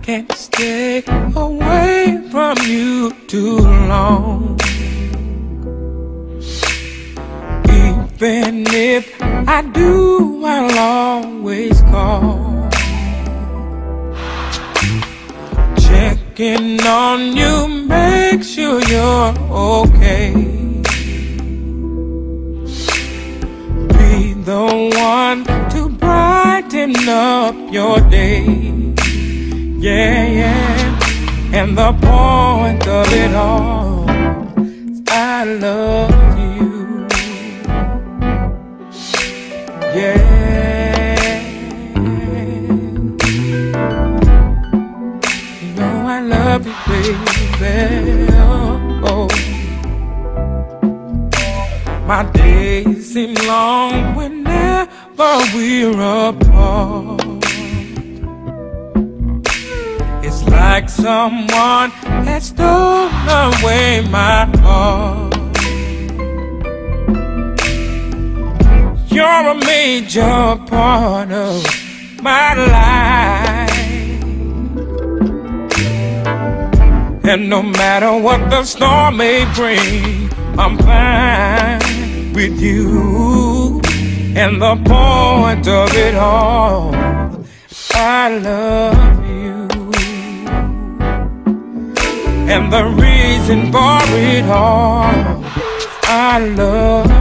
can't stay away from you too long. Even if I do, I'll always call, checking on you, make sure you're okay. Be the one to brighten up your day. Yeah, yeah. And the point of it all is I love you. Yeah, you know I love you, baby. Oh, my days seem long whenever we're apart. It's like someone has stolen away my heart. You're a major part of my life, and no matter what the storm may bring, I'm fine with you. And the point of it all is I love you. And the reason for it all is I love you.